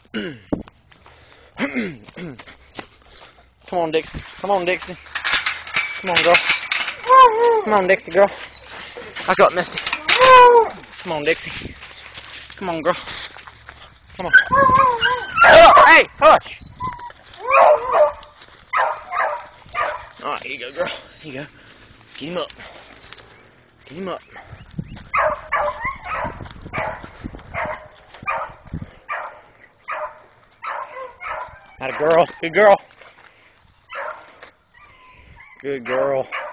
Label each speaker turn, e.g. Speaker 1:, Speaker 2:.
Speaker 1: Come on, Dixie. Come on, Dixie. Come on, girl. Come on, Dixie, girl. I got Misty. Come on, Dixie. Come on, girl. Come on. Hey, hush. All right, here you go, girl. Here you go. Get him up. Get him up. Atta girl. Good girl. Good girl.